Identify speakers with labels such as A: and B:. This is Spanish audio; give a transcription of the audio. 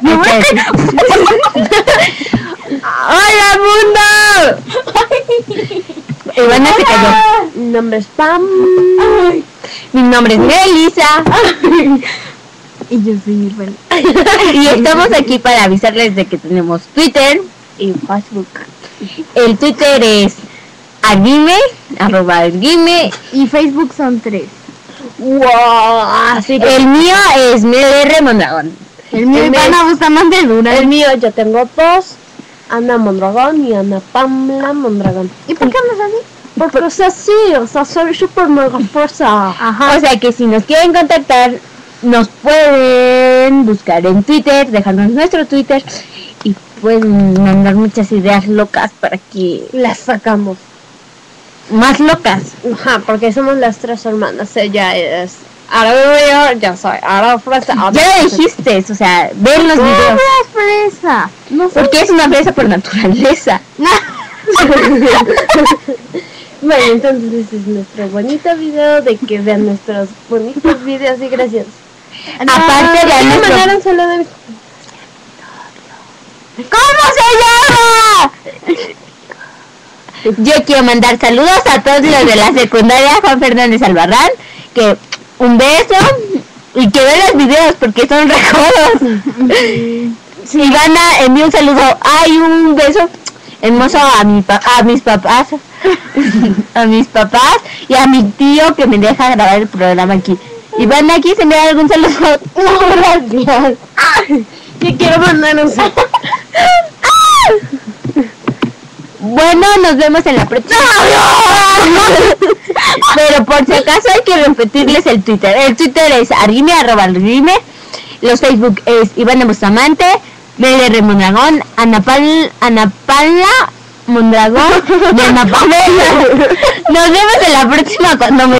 A: ¡Hola, mundo! Ivana se cayó.
B: Mi nombre es Pam.
A: Mi nombre es Melissa.
C: Y yo soy Nirvana.
A: Y estamos aquí para avisarles de que tenemos Twitter
B: Y Facebook.
A: El Twitter es @arguime.
C: Y Facebook son 3.
B: ¡Wow! Así que
A: El mío es MLR Mondragón.
C: El mío es Ana Bustamante Luna.
B: el mío yo tengo 2. Ana Mondragón y Ana Pamela Mondragón.
C: ¿Y por qué andas así?
B: Porque es así, o sea, soy súper mega fuerza.
A: O sea que si nos quieren contactar, nos pueden buscar en Twitter, dejarnos nuestro Twitter y pueden mandar muchas ideas locas para que...
B: Las sacamos.
A: Más locas.
B: Ajá, porque somos las 3 hermanas. Ella es Ara, yo soy Ara Fresa.
A: Ya lo dijiste, o sea, ven los videos.
C: ¡No es fresa! No sé.
A: Porque es una fresa por naturaleza.
B: Bueno, entonces ese es nuestro bonito video de que vean nuestros bonitos videos y gracias.
A: Aparte de
B: Quiero
A: nuestro...
B: mandar un saludo a mis...
A: ¿Cómo se llama? Yo quiero mandar saludos a todos los de la secundaria Juan Fernández Albarrán, que un beso y que vean los videos porque son recodos. Ivana, envío un saludo, hay un beso hermoso a mis papás, a mis papás y a mi tío que me deja grabar el programa aquí. Ivana, ¿aquí se me da algún saludo?
B: No, gracias. Yo quiero mandar un saludo.
A: Bueno, nos vemos en la próxima. Pero por si acaso hay que repetirles el Twitter. El Twitter es @arguime. Los Facebook es Ivana Bustamante, MLR Mondragón, Ana Paula Mondragón y Ana Pamela. Nos vemos en la próxima cuando me